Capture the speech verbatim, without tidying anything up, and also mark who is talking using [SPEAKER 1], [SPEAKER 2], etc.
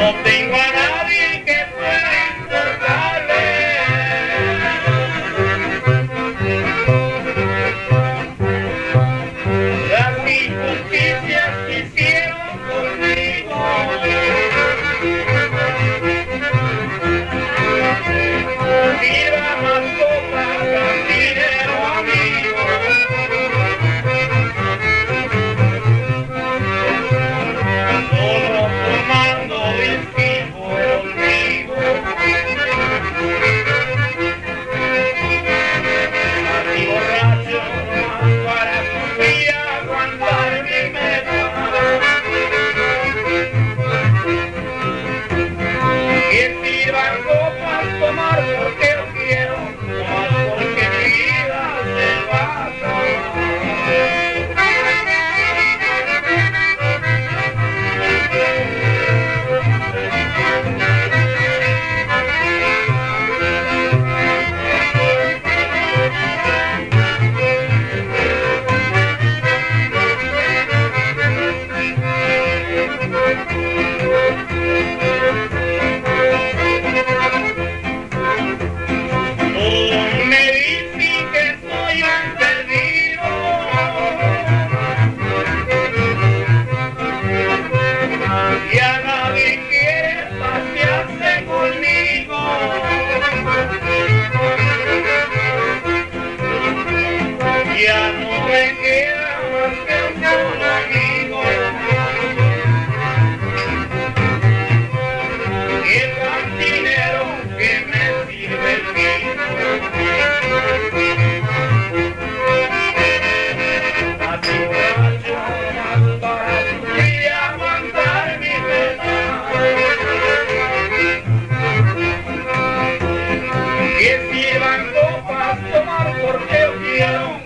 [SPEAKER 1] No tengo a nadie que pueda importarle las injusticias que hicieron conmigo. Viva más cosas, más dinero, amigo. Solo tomando vivo el olvido. Así borracho nomás para un día aguantar mi meta. Que sirvan copas tomar porque yo quiero, nomás porque mi vida se va a acabar. Me dicen que soy un perdido, ya nadie quiere pasearse conmigo. Ya no me queda más que un solo amigo, el cantinero que me sirve el vino. Así borracho nomás para sufrir y aguantar mi pena. Que sirvan copas tomar porque yo quiero.